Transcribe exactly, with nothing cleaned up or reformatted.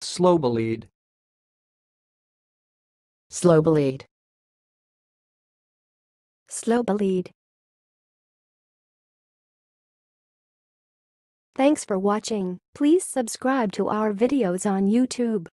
slow-bellied, slow-bel-eed, slow-bel-eed. Thanks for watching. Please subscribe to our videos on YouTube.